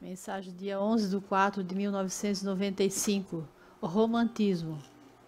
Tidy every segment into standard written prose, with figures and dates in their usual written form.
Mensagem dia 11/4/1995. O romantismo.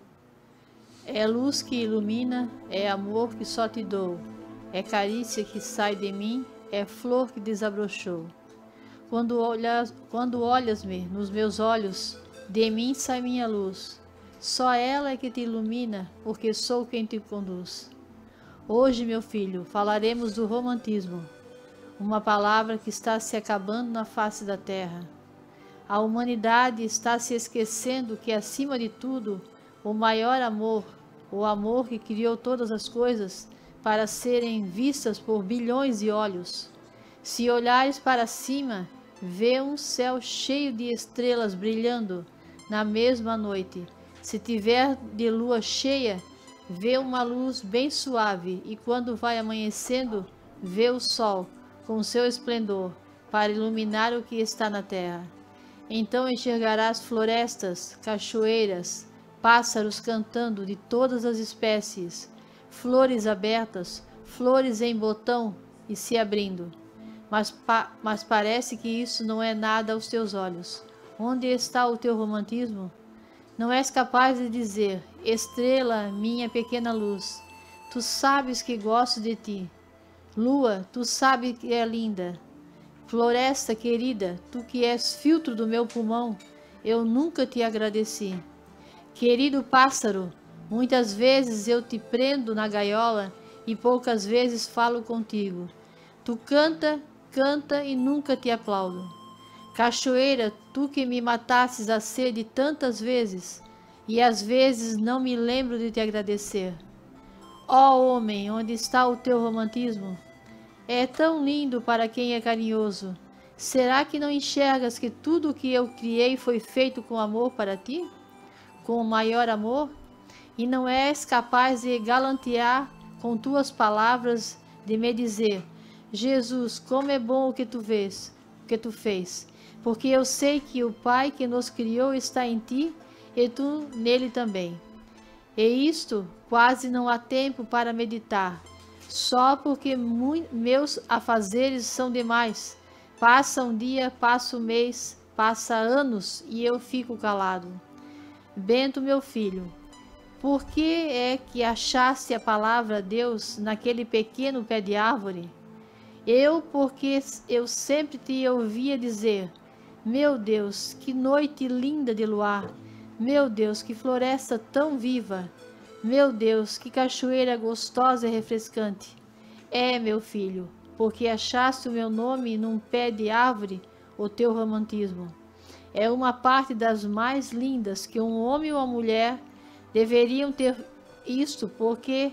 É luz que ilumina, é amor que só te dou, é carícia que sai de mim, é flor que desabrochou. Quando olhas-me nos meus olhos, de mim sai minha luz. Só ela é que te ilumina, porque sou quem te conduz. Hoje, meu filho, falaremos do romantismo, uma palavra que está se acabando na face da terra. A humanidade está se esquecendo que, acima de tudo, o maior amor, o amor que criou todas as coisas para serem vistas por bilhões de olhos. Se olhares para cima, vê um céu cheio de estrelas brilhando na mesma noite. Se tiver de lua cheia, vê uma luz bem suave, e quando vai amanhecendo, vê o sol com seu esplendor para iluminar o que está na terra. Então enxergarás florestas, cachoeiras, pássaros cantando de todas as espécies, flores abertas, flores em botão e se abrindo. Mas parece que isso não é nada aos teus olhos. Onde está o teu romantismo? Não és capaz de dizer: estrela, minha pequena luz, tu sabes que gosto de ti. Lua, tu sabes que é linda. Floresta querida, tu que és filtro do meu pulmão, eu nunca te agradeci. Querido pássaro, muitas vezes eu te prendo na gaiola e poucas vezes falo contigo. Tu canta e nunca te aplaudo. Cachoeira, tu que me matasses a sede tantas vezes, e às vezes não me lembro de te agradecer. Ó homem, onde está o teu romantismo? É tão lindo para quem é carinhoso. Será que não enxergas que tudo o que eu criei foi feito com amor para ti? Com o maior amor? E não és capaz de galantear com tuas palavras, de me dizer: Jesus, como é bom o que tu fez, porque eu sei que o Pai que nos criou está em ti e tu nele também. E isto quase não há tempo para meditar, só porque meus afazeres são demais. Passa um dia, passa um mês, passa anos e eu fico calado. Bento, meu filho, por que é que achaste a palavra Deus naquele pequeno pé de árvore? Porque eu sempre te ouvia dizer: meu Deus, que noite linda de luar! Meu Deus, que floresta tão viva! Meu Deus, que cachoeira gostosa e refrescante! É, meu filho, porque achaste o meu nome num pé de árvore, o teu romantismo. É uma parte das mais lindas que um homem ou uma mulher deveriam ter isto, porque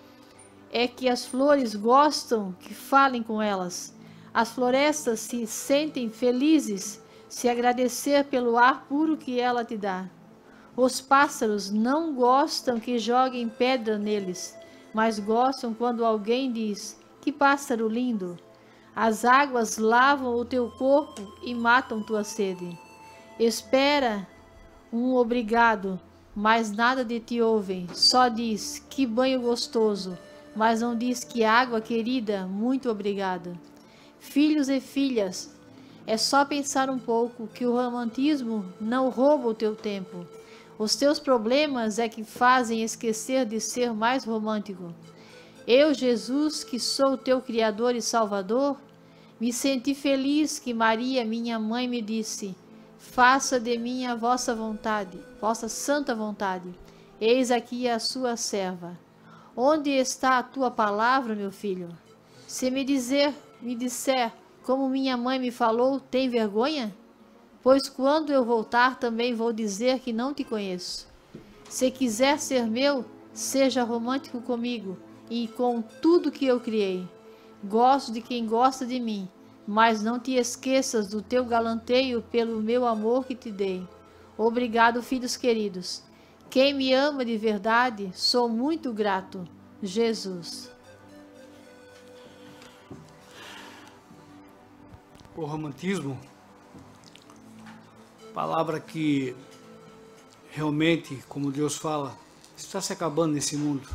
é que as flores gostam que falem com elas. As florestas se sentem felizes se agradecer pelo ar puro que ela te dá. Os pássaros não gostam que joguem pedra neles, mas gostam quando alguém diz: que pássaro lindo! As águas lavam o teu corpo e matam tua sede. Espera um obrigado, mas nada de ti ouvem. Só diz: que banho gostoso! Mas não diz: que água querida, muito obrigada. Filhos e filhas, é só pensar um pouco que o romantismo não rouba o teu tempo. Os teus problemas é que fazem esquecer de ser mais romântico. Eu, Jesus, que sou o teu Criador e Salvador, me senti feliz que Maria, minha mãe, me disse: faça de mim a vossa vontade, vossa santa vontade. Eis aqui a sua serva. Onde está a tua palavra, meu filho? Se me disser, como minha mãe me falou, tem vergonha? Pois quando eu voltar também vou dizer que não te conheço. Se quiser ser meu, seja romântico comigo e com tudo que eu criei. Gosto de quem gosta de mim, mas não te esqueças do teu galanteio pelo meu amor que te dei. Obrigado, filhos queridos. Quem me ama de verdade, sou muito grato. Jesus. O romantismo, palavra que realmente, como Deus fala, está se acabando nesse mundo.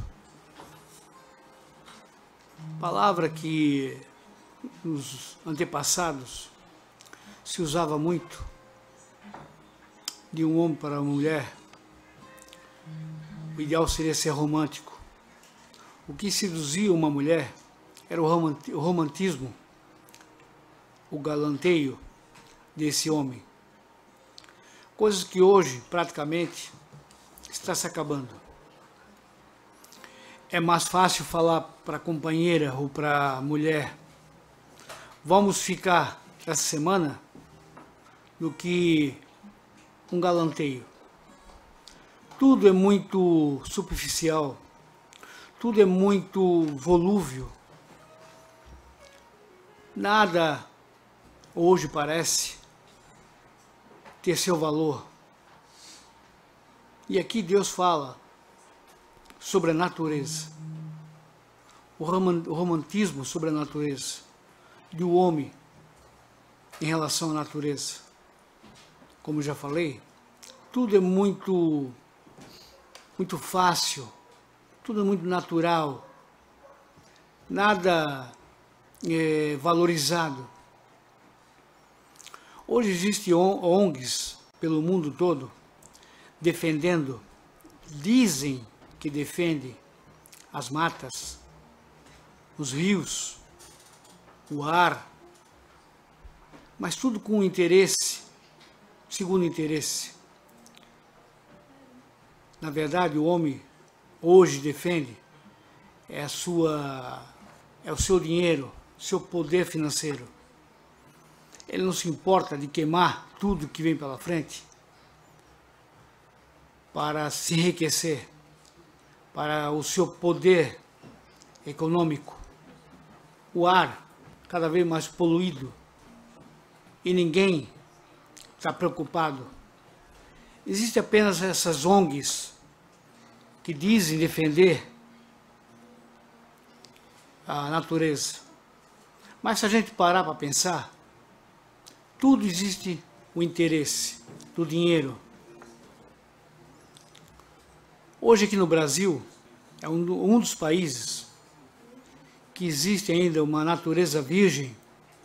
Palavra que nos antepassados se usava muito de um homem para uma mulher, o ideal seria ser romântico. O que seduzia uma mulher era o romantismo, o galanteio desse homem. Coisas que hoje, praticamente, está se acabando. É mais fácil falar para a companheira ou para a mulher, vamos ficar essa semana, do que um galanteio. Tudo é muito superficial, tudo é muito volúvel. Nada hoje parece ter seu valor. E aqui Deus fala sobre a natureza, o romantismo sobre a natureza, do homem em relação à natureza. Como já falei, tudo é muito fácil, tudo é muito natural, nada é valorizado. Hoje existem ONGs pelo mundo todo defendendo, dizem que defendem as matas, os rios, o ar, mas tudo com interesse, segundo interesse. Na verdade, o homem hoje defende é o seu dinheiro, seu poder financeiro. Ele não se importa de queimar tudo que vem pela frente para se enriquecer, para o seu poder econômico. O ar cada vez mais poluído e ninguém está preocupado. Existem apenas essas ONGs que dizem defender a natureza. Mas se a gente parar para pensar, tudo existe o interesse do dinheiro. Hoje aqui no Brasil, é um dos países que existe ainda uma natureza virgem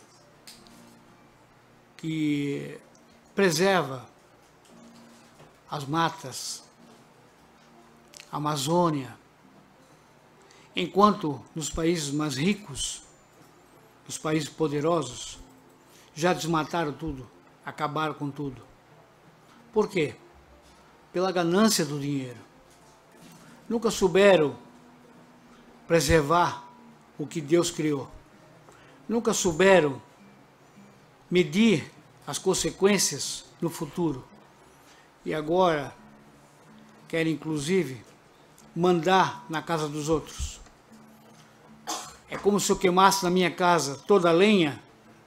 que preserva as matas, a Amazônia, enquanto nos países mais ricos, nos países poderosos, já desmataram tudo, acabaram com tudo. Por quê? Pela ganância do dinheiro. Nunca souberam preservar o que Deus criou. Nunca souberam medir as consequências no futuro. E agora querem, inclusive, mandar na casa dos outros. É como se eu queimasse na minha casa toda a lenha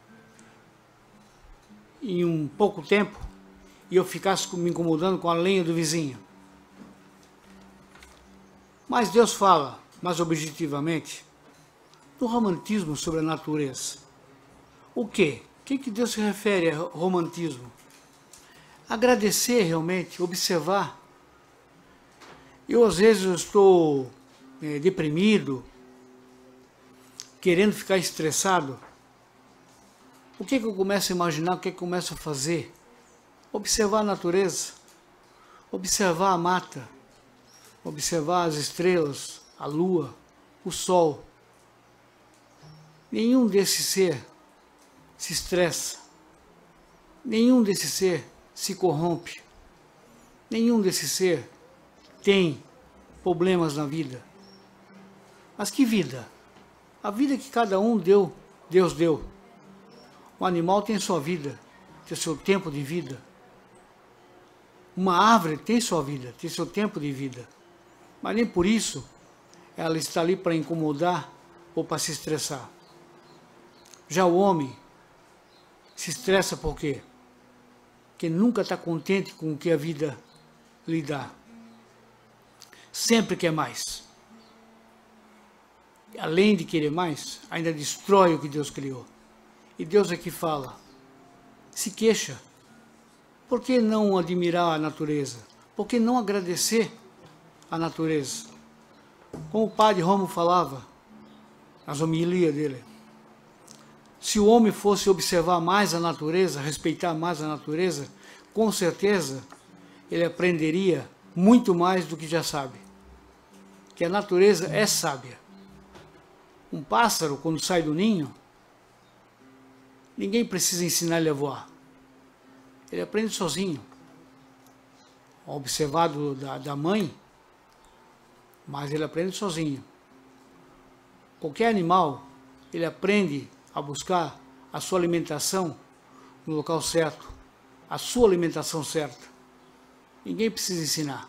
em um pouco tempo e eu ficasse me incomodando com a lenha do vizinho. Mas Deus fala, mais objetivamente, do romantismo sobre a natureza. O quê? O que Deus se refere a romantismo? Agradecer realmente, observar. Eu às vezes estou deprimido, querendo ficar estressado. O que eu começo a imaginar, o que eu começo a fazer? Observar a natureza, observar a mata, observar as estrelas, a lua, o sol. Nenhum desse ser se estressa, nenhum desse ser se corrompe, nenhum desse ser tem problemas na vida. Mas que vida? A vida que cada um deu, Deus deu. O animal tem sua vida, tem seu tempo de vida. Uma árvore tem sua vida, tem seu tempo de vida. Mas nem por isso ela está ali para incomodar ou para se estressar. Já o homem se estressa por quê? Porque nunca está contente com o que a vida lhe dá. Sempre quer mais. Além de querer mais, ainda destrói o que Deus criou. E Deus aqui fala, se queixa. Por que não admirar a natureza? Por que não agradecer a natureza? Como o padre Romo falava, nas homilias dele, Se o homem fosse observar mais a natureza, respeitar mais a natureza, com certeza ele aprenderia muito mais do que já sabe. Que a natureza é sábia. Um pássaro, quando sai do ninho, ninguém precisa ensinar ele a voar. Ele aprende sozinho. Observado da mãe, mas ele aprende sozinho. Qualquer animal, ele aprende a buscar a sua alimentação no local certo, a sua alimentação certa. Ninguém precisa ensinar.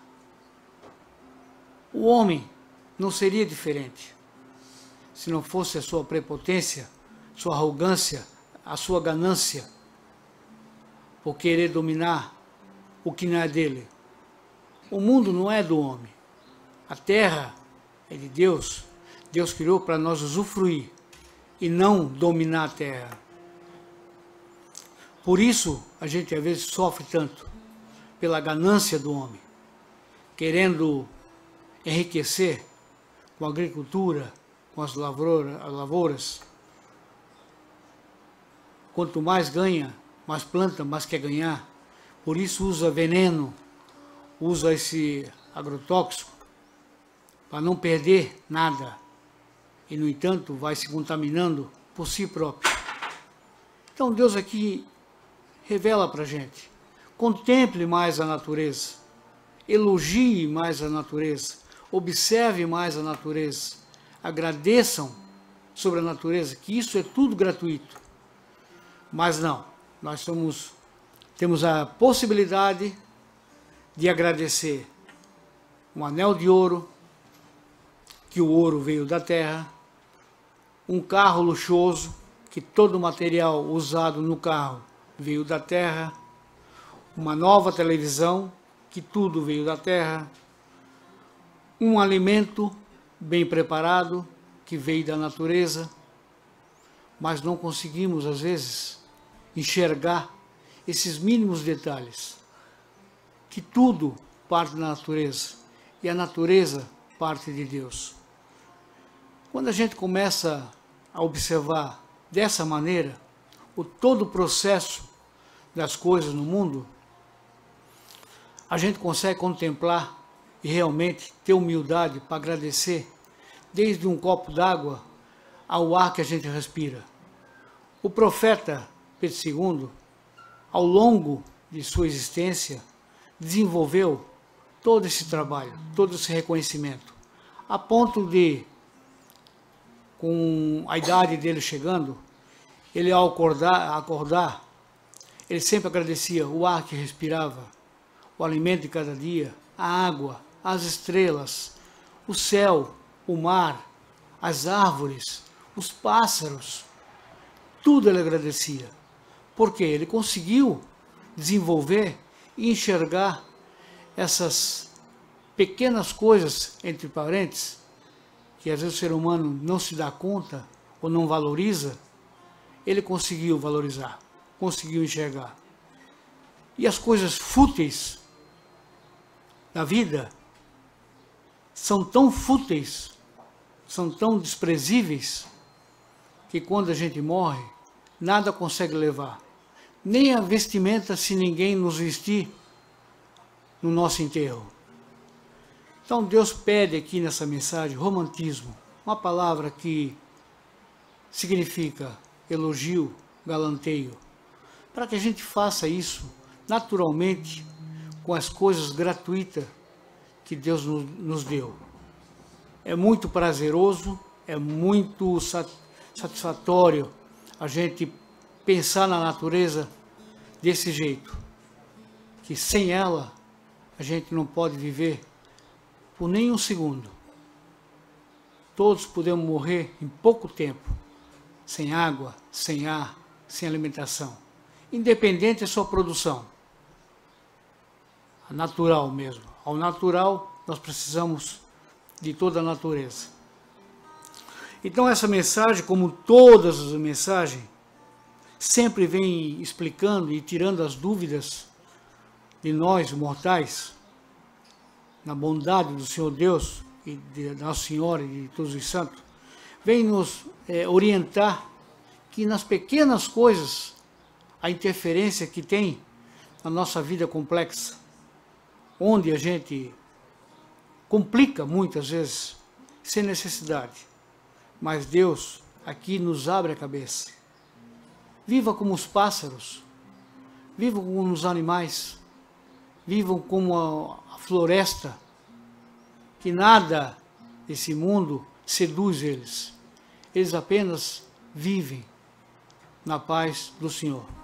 O homem não seria diferente se não fosse a sua prepotência, sua arrogância, a sua ganância por querer dominar o que não é dele. O mundo não é do homem. A terra é de Deus. Deus criou para nós usufruir e não dominar a terra. Por isso, a gente às vezes sofre tanto pela ganância do homem, querendo enriquecer com a agricultura, com as lavouras. Quanto mais ganha, mais planta, mais quer ganhar. Por isso usa veneno, usa esse agrotóxico para não perder nada. E, no entanto, vai se contaminando por si próprio. Então, Deus aqui revela para a gente. Contemple mais a natureza. Elogie mais a natureza. Observe mais a natureza. Agradeçam sobre a natureza, que isso é tudo gratuito. Mas não, nós temos a possibilidade de agradecer um anel de ouro, que o ouro veio da terra, um carro luxuoso, que todo o material usado no carro veio da terra, uma nova televisão, que tudo veio da terra, um alimento bem preparado, que veio da natureza, mas não conseguimos, às vezes, enxergar esses mínimos detalhes, que tudo parte da natureza, e a natureza parte de Deus. Quando a gente começa a observar dessa maneira todo o processo das coisas no mundo, a gente consegue contemplar e realmente ter humildade para agradecer, desde um copo d'água ao ar que a gente respira. O profeta Pedro II, ao longo de sua existência, desenvolveu todo esse trabalho, todo esse reconhecimento, a ponto de, com a idade dele chegando, ele ao acordar, ele sempre agradecia o ar que respirava, o alimento de cada dia, a água, as estrelas, o céu, o mar, as árvores, os pássaros, tudo ele agradecia, porque ele conseguiu desenvolver e enxergar essas pequenas coisas, entre parênteses, que às vezes o ser humano não se dá conta ou não valoriza. Ele conseguiu valorizar, conseguiu enxergar. E as coisas fúteis da vida são tão fúteis, são tão desprezíveis, que quando a gente morre, nada consegue levar. Nem a vestimenta, se ninguém nos vestir no nosso enterro. Então Deus pede aqui nessa mensagem romantismo, uma palavra que significa elogio, galanteio, para que a gente faça isso naturalmente com as coisas gratuitas que Deus nos deu. É muito prazeroso, é muito satisfatório a gente pensar na natureza desse jeito, que sem ela a gente não pode viver por nem um segundo. Todos podemos morrer em pouco tempo, sem água, sem ar, sem alimentação, independente da sua produção, a natural mesmo. Ao natural, nós precisamos de toda a natureza. Então essa mensagem, como todas as mensagens, sempre vem explicando e tirando as dúvidas de nós, mortais, na bondade do Senhor Deus e de Nossa Senhora e de todos os santos, vem nos orientar que nas pequenas coisas, a interferência que tem na nossa vida complexa, onde a gente complica muitas vezes, sem necessidade. Mas Deus aqui nos abre a cabeça. Viva como os pássaros, vivam como os animais, vivam como a floresta, que nada desse mundo seduz eles. Eles apenas vivem na paz do Senhor.